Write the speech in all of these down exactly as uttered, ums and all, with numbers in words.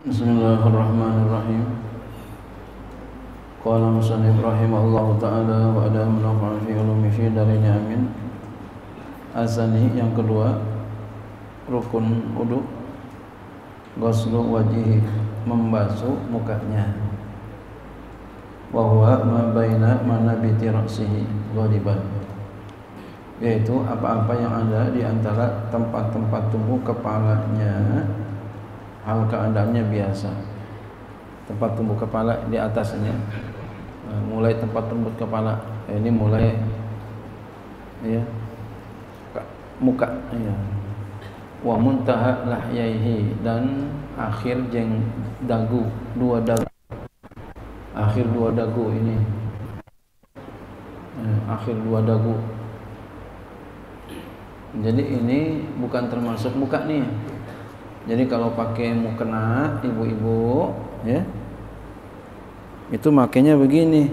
Bismillahirrahmanirrahim. Qala musannif rahimahullahu ta'ala wa adamu nafa'a fi ulumi fi darini amin. Azani yang kedua, rukun wudu, ghuslu wajhi, membasuh mukanya. Wa huwa ma baina manabiti ra'sihi ghaliban, yaitu apa-apa yang ada di antara tempat-tempat tumbuh kepalanya, hal keadaannya biasa. Tempat tumbuh kepala di atasnya, mulai tempat tumbuh kepala ini mulai ya muka ya, wa muntaha lahyaihi, dan akhir jeng dagu, dua dagu, akhir dua dagu ini, eh, akhir dua dagu. Jadi ini bukan termasuk muka nih. Jadi kalau pakai mukena ibu-ibu ya, itu makainya begini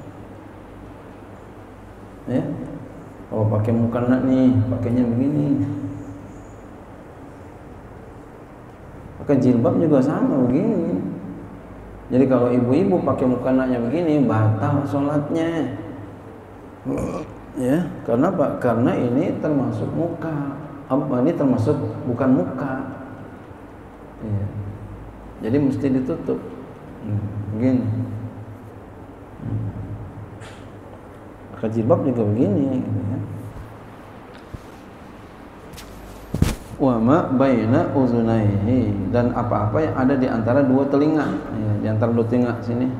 ya. Kalau pakai mukena nih, pakainya begini. Pakai jilbab juga sama begini. Jadi kalau ibu-ibu pakai mukenanya begini, batal sholatnya ya. Karena apa? Karena ini termasuk muka. Apa ini termasuk bukan muka. Ya. Jadi mesti ditutup begini. Pakai jilbab juga begini gitu ya. Wa ma baina uzunaihi, dan apa-apa yang ada di antara dua telinga ya, di antara dua telinga sini.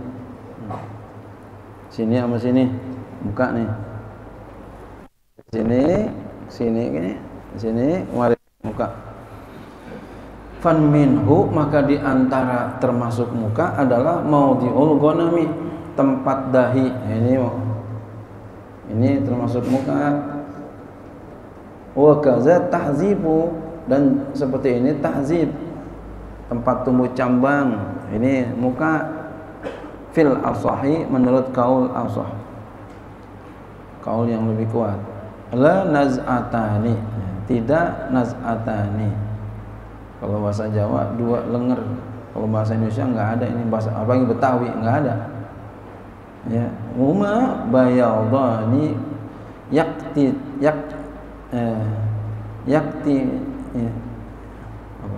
Sini sama sini, buka nih. Sini, sini gini, sini, mari muka. Fan minhu, maka di antara termasuk muka adalah maudhi'ul ghanami, tempat dahi. Ini ini termasuk muka. Wa kaza tahzibu, dan seperti ini tahzib, tempat tumbuh cambang. Ini muka. Fil asahi, menurut kaul asah, kaul yang lebih kuat. La naz'atani, tidak naz'atani. Kalau bahasa Jawa dua lenger. Kalau bahasa Indonesia enggak ada, ini bahasa apa yang Betawi enggak ada. Ya, huma bayadani yakti yak eh, yakti ya. Apa?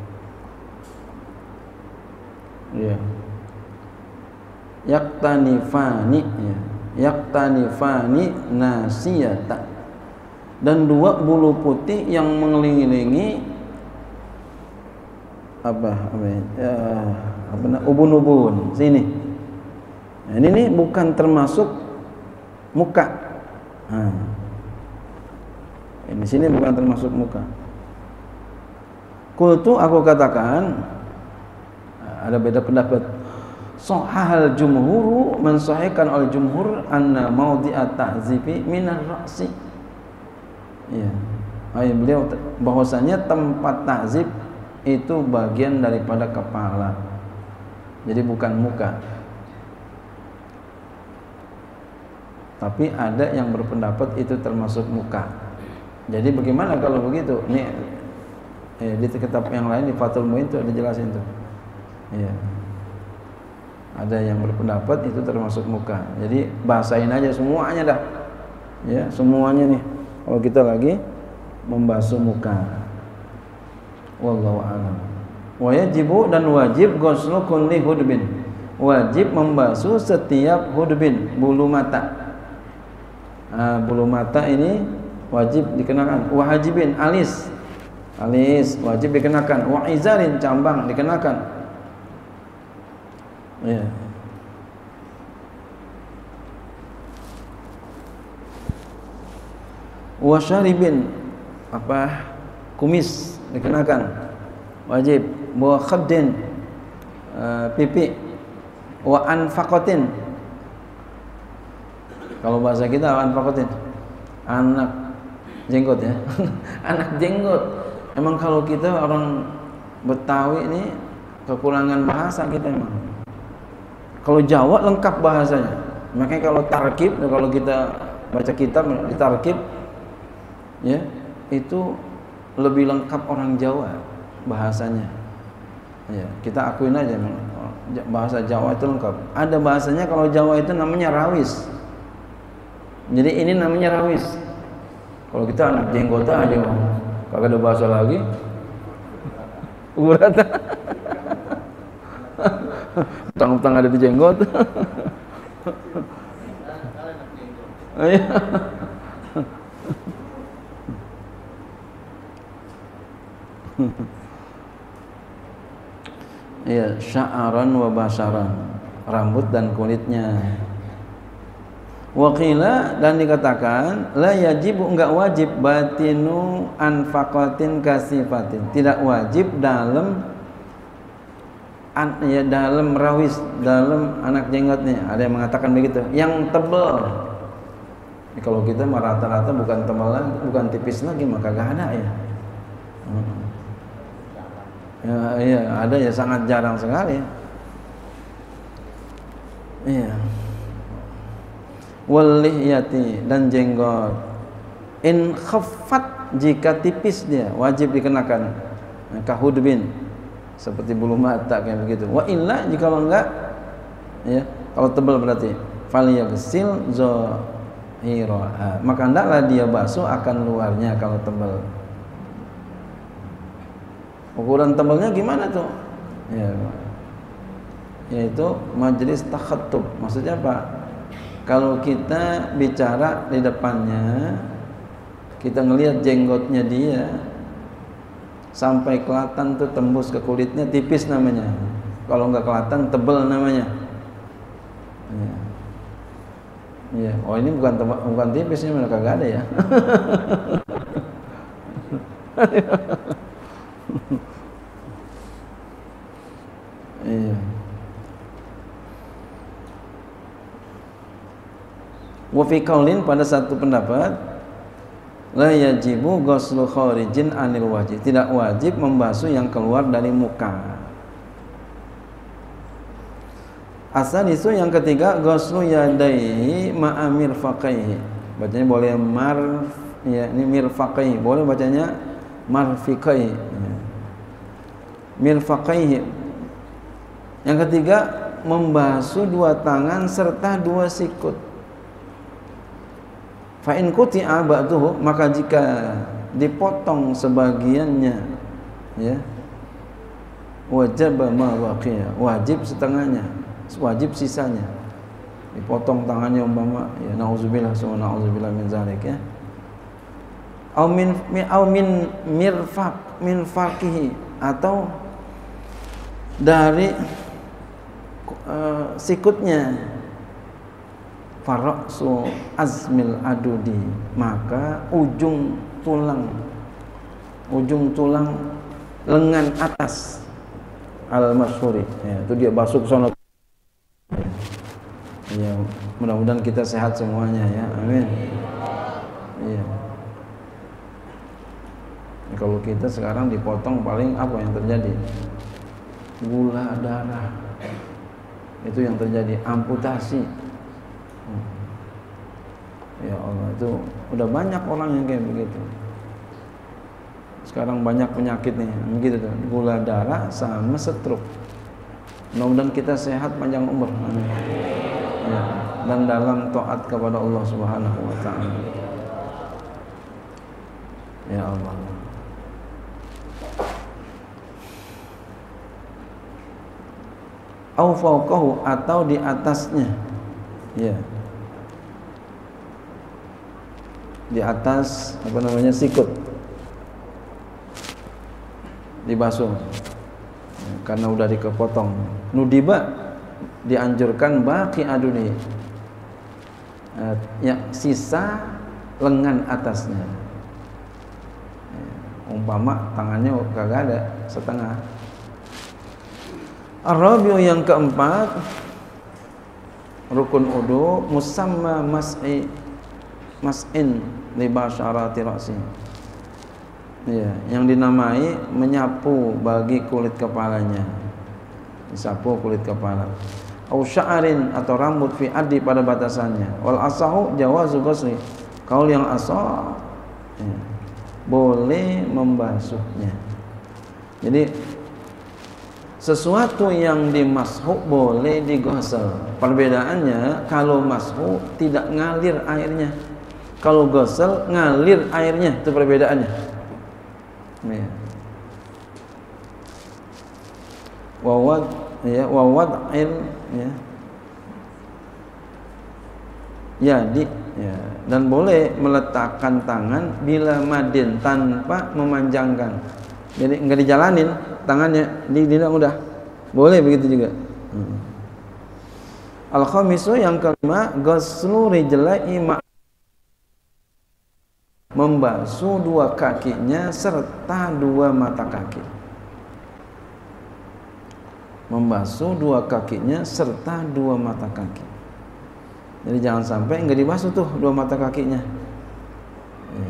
Ya. Yaktanifani ya. Yaktanifani nasiyata, dan dua bulu putih yang mengelilingi apa apa ya, apa ubun-ubun sini. Nah, ini nih bukan termasuk muka. Nah, ini sini bukan termasuk muka. Qultu, aku katakan, ada beda pendapat. Sahihal jumhuru, mensahihkan oleh jumhur, anna maudhi'at tahzibi minar ra'si. Ya. Ayat beliau bahwasanya tempat tahzib itu bagian daripada kepala, jadi bukan muka. Tapi ada yang berpendapat itu termasuk muka. Jadi bagaimana kalau begitu? Ini eh, di kitab yang lain, di Fathul Muin itu ada jelasin tuh. Iya. Ada yang berpendapat itu termasuk muka. Jadi bahasain aja semuanya dah. Ya, semuanya nih. Kalau kita lagi membasuh muka. Wallahu a'lam. Wa yajibu, dan wajib ghuslu kulli hudbin, wajib membasuh setiap hudbin, bulu mata. Nah, bulu mata ini wajib dikenakan. Wa hajibin, alis, alis wajib dikenakan. Wa izarin, cambang dikenakan. Ya. Wa syaribin, apa, kumis dikenakan, wajib. Wa khaddin, uh, pipi. Wa anfaqatin, kalau bahasa kita anfaqatin, anak jenggot ya. Anak jenggot. Emang kalau kita orang Betawi ini kekurangan bahasa kita emang. Kalau Jawa lengkap bahasanya. Makanya kalau tarkib, kalau kita baca kitab di tarkib ya, itu lebih lengkap orang Jawa bahasanya. Ya, kita akuin aja bahasa Jawa itu lengkap. Ada bahasanya kalau Jawa itu namanya rawis. Jadi ini namanya rawis. Kalau kita anak jenggota aja, kagak ada bahasa lagi. Urat. Tang-tang ada di jenggot. Iya. Iya, sya'aran wa basharan, rambut dan kulitnya. Waqila, dan dikatakan la yajibu, enggak wajib batinu anfaqatin kasifatin, tidak wajib dalam an, ya dalam rawis, dalam anak jenggotnya. Ada yang mengatakan begitu, yang tebal. Ya, kalau kita mah rata-rata bukan tebal lagi, bukan tipis lagi, maka gak ada ya. Hmm. Ya, iya, ada ya, sangat jarang sekali. Iya. Wallihyati, dan jenggot. In khaffat, jika tipis dia wajib dikenakan. Kahudbin, seperti bulu mata kayak begitu. Wa illa, jika enggak, ya, kalau tebal berarti falyaghsil zahiraha, maka hendaklah dia basuh akan luarnya kalau tebal. Ukuran tebalnya gimana tuh? Ya, yaitu majelis takhattub. Maksudnya apa? Kalau kita bicara di depannya, kita ngelihat jenggotnya dia sampai kelihatan tuh tembus ke kulitnya, tipis namanya. Kalau nggak kelihatan, tebal namanya. Ya. Ya. Oh, ini bukan tebal, bukan tipis, ini mana kagak ada ya. Iya. Wa fi qaulin, pada satu pendapat, la yajibu ghuslu kharijin anil wajib, tidak wajib membasuh yang keluar dari muka. Asal itu yang ketiga, ghuslu yadaihi ma'a mirfaqaihi, bacanya boleh mar, ya, ini mirfaqaihi, boleh bacanya marfiqaihi, ya. Mirfaqaihi. Yang ketiga, membasuh dua tangan serta dua sikut. Fa in quti'a ba'duhu, maka jika dipotong sebagiannya, ya, wajib ma waqiya, wajib setengahnya, wajib sisanya. Dipotong tangannya umpama, ya, nauzubillah summa nauzubillah min zalik, ya. Au min au min mirfaq min faqihi, atau dari uh, sikutnya. Faraqsu azmil adudi, maka ujung tulang ujung tulang lengan atas al-masyhuri, ya, itu dia basuh ke sana. Ya, mudah-mudahan kita sehat semuanya, ya, amin. Iya. Kalau kita sekarang dipotong, paling apa yang terjadi? Gula darah, itu yang terjadi, amputasi. Ya Allah, itu udah banyak orang yang kayak begitu. Sekarang banyak penyakit nih, begitu tuh, gula darah sama stroke. Mudah-mudahan kita sehat, panjang umur, amin. Ya, dan dalam taat kepada Allah Subhanahu wa taala. Ya Allah. Au fawqahu, atau di atasnya. Ya. Di atas apa namanya, sikut dibasuh, ya, karena udah dikepotong. Nudiba, dianjurkan baqi aduni, uh, ya, sisa lengan atasnya, ya, umpama tangannya kagak ada, setengah. Ar-rabi'u, yang keempat, rukun wudu musamma mas'i mas'in li basyarati ra'si, ya, yang dinamai menyapu bagi kulit kepalanya, disapu kulit kepala. Au sya'arin, atau rambut, fi addi, pada batasannya. Wal asahu jawazu ghusli, kaul yang asah, ya, boleh membasuhnya. Jadi sesuatu yang dimashu boleh digosel. Perbedaannya kalau mashu tidak ngalir airnya, kalau gosel ngalir airnya, itu perbedaannya. Ya. Wawad ya wawad air ya. Jadi ya, dan boleh meletakkan tangan bila madin tanpa memanjangkan. Jadi enggak dijalanin tangannya, di tidak udah. Boleh begitu juga. Hmm. Al-khamisu yang kelima, ghuslu rijlaihi ma, membasuh dua kakinya serta dua mata kaki. Membasuh dua kakinya serta dua mata kaki. Jadi jangan sampai enggak dibasuh tuh dua mata kakinya. Ya.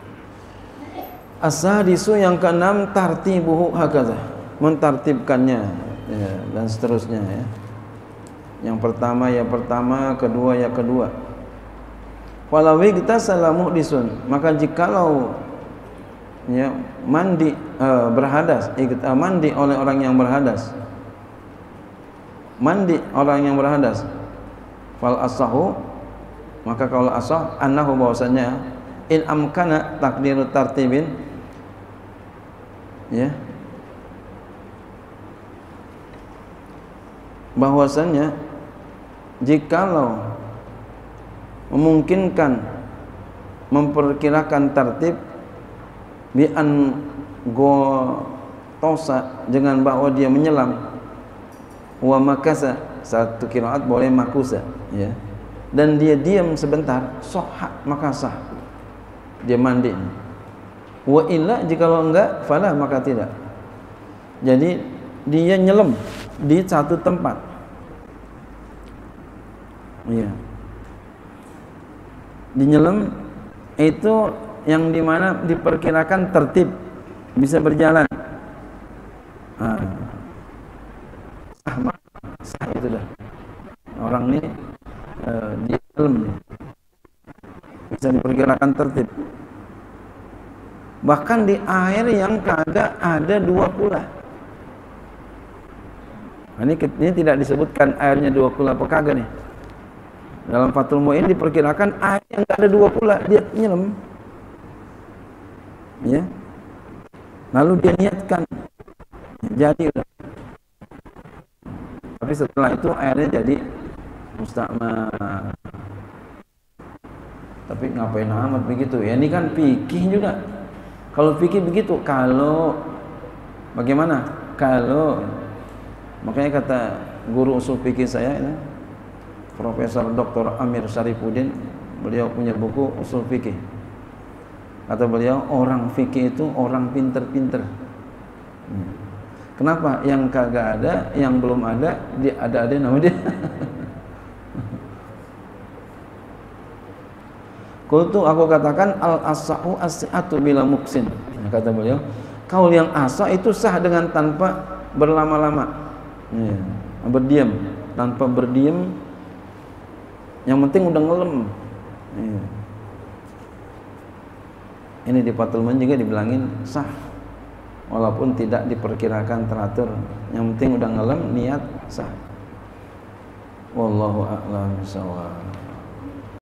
As-sadisu yang keenam, tartibuhu hakaza, mentartibkannya ya, dan seterusnya ya. Yang pertama ya pertama, kedua ya kedua. Walau igtasala muhdisun, maka jikalau ya mandi uh, berhadas, uh, mandi oleh orang yang berhadas. Mandi orang yang berhadas. Fal asahu, maka kalau asah annahu bahwasanya in amkana takdiru tartibin ya, bahwasanya jikalau memungkinkan memperkirakan tertib bi an go tosa, dengan bahwa dia menyelam, wa makasa, satu qiraat boleh makusa ya, dan dia diam sebentar, sahha, maka sah dia mandi. Wa illa, jikalau enggak, fala, maka tidak. Jadi dia nyelam di satu tempat ya, dinyelam itu yang dimana diperkirakan tertib bisa berjalan. Nah, sah, sah itu dah. Orang ini uh, di dalam bisa diperkirakan tertib. Bahkan di air yang kagak ada dua kula. Nah, ini, ini tidak disebutkan airnya dua kula apa kagak nih. Dalam Fathul Mu'in diperkirakan air yang enggak ada dua kula, dia nyelam. Ya. Lalu dia niatkan. Jadi udah. Tapi setelah itu airnya jadi musta'mal. Tapi ngapain amat begitu? Ya ini kan fikih juga. Kalau fikih begitu, kalau bagaimana? Kalau makanya kata guru usul fikih saya ini, Profesor Doktor Amir Syarifuddin, beliau punya buku usul fikih. Kata beliau, orang fikih itu orang pinter-pinter. Hmm. Kenapa? Yang kagak ada, yang belum ada, dia ada-ada nama dia. Kultu, aku katakan al-asa'u as-si'atu bila muksin. Kata beliau, kaul yang asa itu sah dengan tanpa berlama-lama. Ya, berdiam, tanpa berdiam. Yang penting udah ngelem. Ya. Ini di Fathul Mu'in juga dibilangin sah, walaupun tidak diperkirakan teratur. Yang penting udah ngelem, niat sah. Wallahu a'lam bishawab.